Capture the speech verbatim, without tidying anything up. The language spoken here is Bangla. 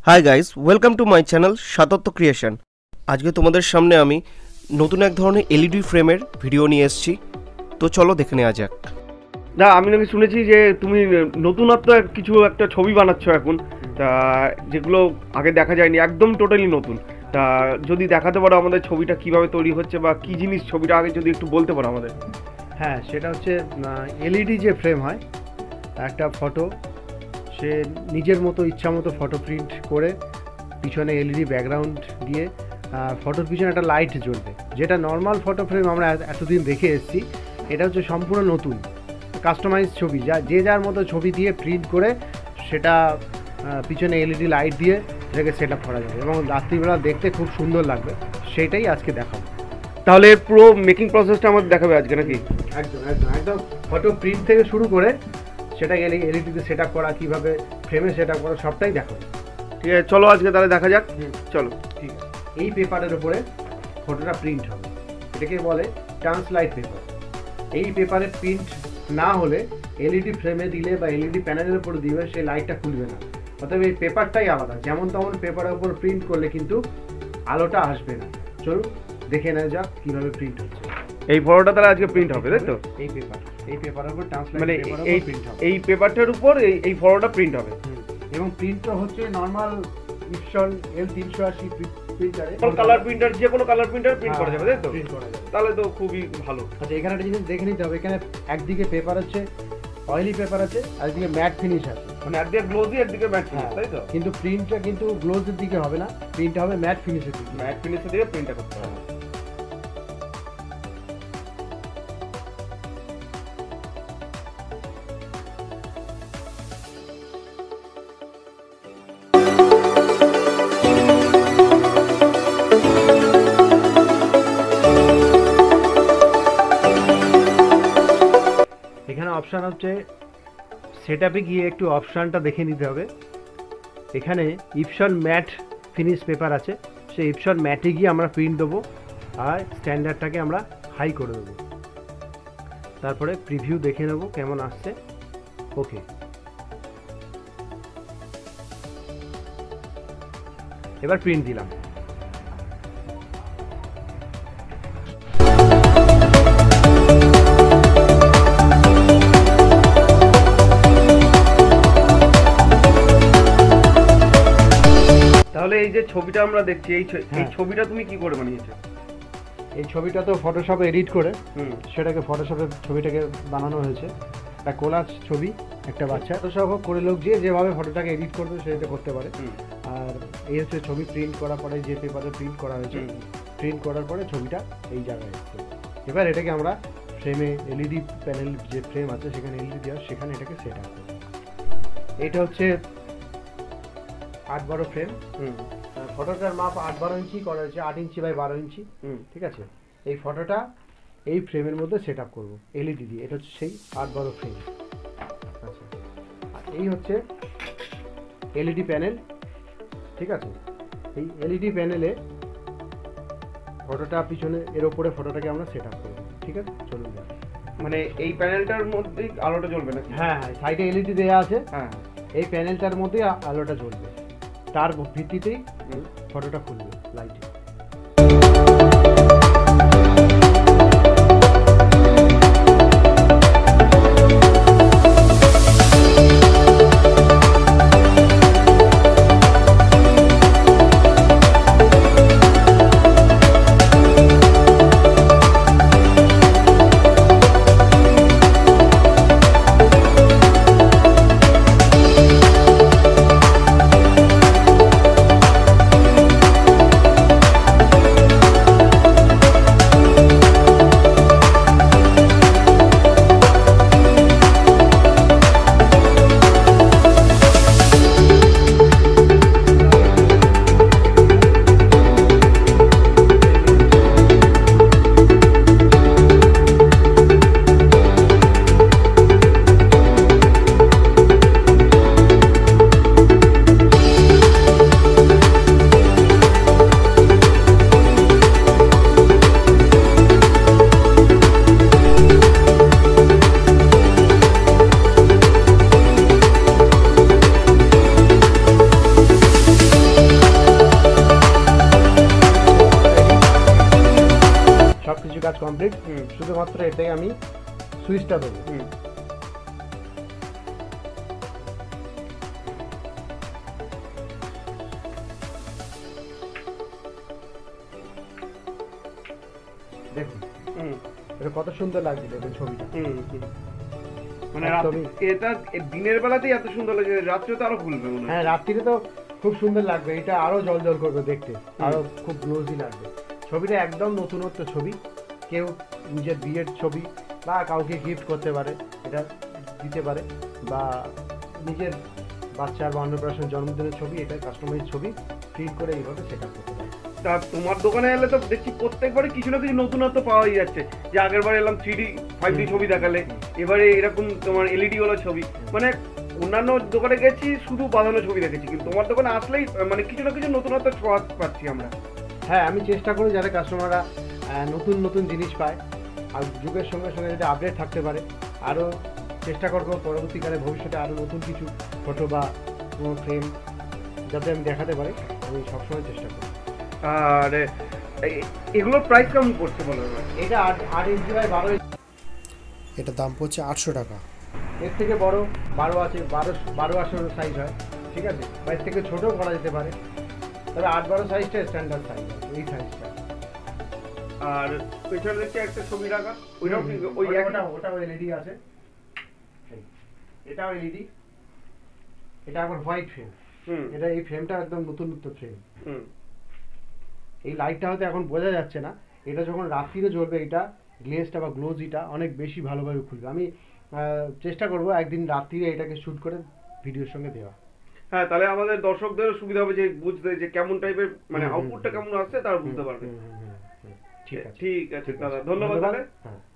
High guys, welcome to my channel Satatya creation. আজকে তোমাদের সামনে আমি নতুন এক ধরনের এলইডি ফ্রেমের ভিডিও নিয়ে এসেছি, তো চলো দেখে নেওয়া যাক। না, আমি নাকি শুনেছি যে তুমি নতুনত্ব কিছু একটা ছবি বানাচ্ছ এখন, তা যেগুলো আগে দেখা যায়নি, একদম টোটালি নতুন। তা যদি দেখাতে পারো আমাদের ছবিটা কিভাবে তৈরি হচ্ছে বা কি জিনিস ছবিটা আগে যদি একটু বলতে পারো আমাদের। হ্যাঁ, সেটা হচ্ছে এলইডি যে ফ্রেম হয়, একটা ফটো সে নিজের মতো ইচ্ছা মতো ফটো প্রিন্ট করে পিছনে এলইডি ব্যাকগ্রাউন্ড দিয়ে ফটোর পিছনে একটা লাইট জ্বলবে, যেটা নর্মাল ফটো ফ্রেম আমরা এতদিন দেখে এসেছি। এটা হচ্ছে সম্পূর্ণ নতুন কাস্টমাইজ ছবি, যা যে যার মতো ছবি দিয়ে প্রিন্ট করে সেটা পিছনে এলইডি লাইট দিয়ে সেটাকে সেট আপ করা যাবে এবং রাত্রিবেলা দেখতে খুব সুন্দর লাগবে। সেটাই আজকে দেখাবো। তাহলে পুরো মেকিং প্রসেসটা আমাদের দেখাবে আজকে নাকি? একদম একদম একদম ফটো প্রিন্ট থেকে শুরু করে সেটা এলইডিতে সেট আপ করা, কীভাবে ফ্রেমে সেট আপ করা, সবটাই দেখাবো। ঠিক আছে, চলো আজকে তাহলে দেখা যাক। চলো। ঠিক আছে, এই পেপারের উপরে ফটোটা প্রিন্ট হবে, এটাকে বলে ট্রান্সলাইট পেপার। এই পেপারে প্রিন্ট না হলে এলইডি ফ্রেমে দিলে বা এলইডি প্যানেলের উপরে দিলে সেই লাইটটা খুলবে না। অতএব এই পেপারটাই আলাদা, যেমন তেমন পেপারের উপর প্রিন্ট করলে কিন্তু আলোটা আসবে না। চলুন দেখে নেওয়া যাক কীভাবে প্রিন্ট হচ্ছে। এই ফটোটা তাহলে আজকে প্রিন্ট হবে, তাই তো? এই পেপার এই পেপারের উপর ট্রান্সলাইট মানে পেপারের এই উপর প্রিন্ট হবে, এই পেপারটার উপর এই এই ফটোটা প্রিন্ট হবে। এবং প্রিন্টটা হচ্ছে নর্মাল ইপসন এল তিনশো আশি প্রিন্টারে। কালার প্রিন্টার, যে কোনো কালার প্রিন্টার প্রিন্ট করা যাবে, তাই তো? প্রিন্ট করা যাবে, তাহলে তো খুবই ভালো। আচ্ছা, এখানে একটা জিনিস দেখে নিতে হবে, এখানে একদিকে পেপার আছে অয়েলি পেপার আছে, আর একদিকে ম্যাট ফিনিশ আছে। মানে একদিকে গ্লোজি, একদিকে ম্যাট ফিনিশ, তাই তো? কিন্তু প্রিন্টটা কিন্তু গ্লোজের দিকে হবে না, প্রিন্টটা হবে ম্যাট ফিনিশের দিকে। ম্যাট ফিনিশের দিকে প্রিন্টটা করতে হবে। এখানে অপশান হচ্ছে সেটআপে গিয়ে একটু অপশানটা দেখে নিতে হবে। এখানে ইপসন ম্যাট ফিনিশ পেপার আছে, সেই ইপসন ম্যাটে গিয়ে আমরা প্রিন্ট দেবো আর স্ট্যান্ডার্ডটাকে আমরা হাই করে দেবো। তারপরে প্রিভিউ দেখে নেব কেমন আসছে। ওকে, এবার প্রিন্ট দিলাম। তাহলে এই যে ছবিটা আমরা দেখছি, এই ছ- এই হ্যাঁ। ছবিটা তুমি কি করে বানিয়েছো? এই ছবিটা তো ফটোশপে এডিট করে হুম। সেটাকে ফটোশপে ছবিটাকে বানানো হয়েছে। একটা কোলাজ ছবি, একটা বাচ্চা। ফটোশপ করে লোক যে যেভাবে ফটোটাকে এডিট করবে সেটা করতে পারে। হুম। আর এই হচ্ছে ছবি প্রিন্ট করার পরে যে পেপারে প্রিন্ট করা হয়েছে, হুম। প্রিন্ট করার পরে ছবিটা এই জায়গায় এসছে। এবার এটাকে আমরা ফ্রেমে এলইডি প্যানেল যে ফ্রেম আছে সেখানে এলইডি দেওয়া, সেখানে এটাকে সেট আপ করব। এটা হচ্ছে আট বারো ফ্রেম। হুম। ফটোটার মাপ আট বারো ইঞ্চি করা হয়েছে, আট ইঞ্চি বাই বারো ইঞ্চি। হুম। ঠিক আছে, এই ফটোটা এই ফ্রেমের মধ্যে সেট আপ করবো এলইডি দিয়ে। এটা হচ্ছে সেই আট বারো ফ্রেম। আচ্ছা, আর এই হচ্ছে এলইডি প্যানেল। ঠিক আছে, এই এলইডি প্যানেলে ফটোটা পিছনে এর ওপরে ফটোটাকে আমরা সেট আপ করবো। ঠিক আছে, চলুন যাক। মানে এই প্যানেলটার মধ্যেই আলোটা জ্বলবে নাকি? হ্যাঁ হ্যাঁ, সাইডে এলইডি দেওয়া আছে, হ্যাঁ। এই প্যানেলটার মধ্যে আলোটা জ্বলবে, তার ভিত্তিতেই ফটোটা খুলবে লাইটে। মাত্র এটাকে আমি সুইচটা দেবো। হুম। দেখুন হুম। এটা কত সুন্দর লাগছে দেখুন ছবিটা। হুম, হুম। মানে একদমই। রাত- এটা এ- দিনের বেলাতেই এত সুন্দর লাগে, রাত্রে তো আরো খুলবে মনে হয়। হ্যাঁ রাত্রিরে তো খুব সুন্দর লাগবে, এটা আরো জল জল করবে দেখতে, আরো খুব গ্লোজি লাগবে। ছবিটা একদম নতুনত্ব ছবি, কেউ নিজের বিয়ের ছবি বা কাউকে গিফট করতে পারে, এটা দিতে পারে, বা নিজের বাচ্চার বা অন্নপ্রাশন জন্মদিনের ছবি, এটা কাস্টমাইজ ছবি প্রিন্ট করে এইভাবে সেট আপ করতে পারে। তা তোমার দোকানে এলে তো দেখছি প্রত্যেকবারই কিছু না কিছু নতুনত্ব পাওয়াই যাচ্ছে। যে আগের বার এলাম থ্রি ডি ফাইভ ডি ছবি দেখালে, এবারে এরকম তোমার এলইডি ওয়ালা ছবি। মানে অন্যান্য দোকানে গেছি শুধু বাঁধানো ছবি দেখেছি, কিন্তু তোমার দোকানে আসলেই মানে কিছু না কিছু নতুনত্ব ছোঁয়া পাচ্ছি আমরা। হ্যাঁ আমি চেষ্টা করি যাতে কাস্টমাররা নতুন নতুন জিনিস পায় আর যুগের সঙ্গে সঙ্গে যাতে আপডেট থাকতে পারে। আরও চেষ্টা করবো পরবর্তীকালে ভবিষ্যতে আরও নতুন কিছু ফটো বা কোনো ফ্রেম যাতে আমি দেখাতে পারি, আমি সবসময় চেষ্টা করি। আর এ- এগুলোর প্রাইস কেমন পড়ছে বলো এবার? এটা আট আট ইঞ্চি বাই বারো, এটা দাম পড়ছে আটশো টাকা। এর থেকে বড় বারো আছে, বারো বারো আঠারো সাইজ হয়, ঠিক আছে, বা এর থেকে ছোটও করা যেতে পারে, তবে আট বারো সাইজটা স্ট্যান্ডার্ড সাইজ, এই সাইজটা। আর পেছনে দেখছি একটা ছবি রাখা, ওইটাও কি ওই ওটা- একই? ওটা ওটাও এলইডি আছে, এই, এটাও এলইডি, এটা আবার হোয়াইট ফ্রেম। হুম, এটা এই ফ্রেমটা একদম নতুন নতুন ফ্রেম। হুম। এই লাইটটা হয়তো এখন বোঝা যাচ্ছে না, এটা যখন রাত্রিরে জ্বলবে এটা গ্লেজটা বা গ্লোজিটা অনেক বেশি ভালোভাবে খুলবে। আমি আহ, চেষ্টা করব একদিন রাত্রিরে এটাকে শ্যুট করে ভিডিওর সঙ্গে দেওয়া। হ্যাঁ, তাহলে আমাদের দর্শকদের সুবিধা হবে যে বুঝতে যে কেমন টাইপের মানে হুম, হুম, আউটপুটটা কেমন আসছে তারা বুঝতে পারবে। হুম, হুম, হুম, হুম। ঠিক আছে, ঠিক আছে ঠিক দাদা, আছে। ধন্যবাদ তাহলে। হ্যাঁ।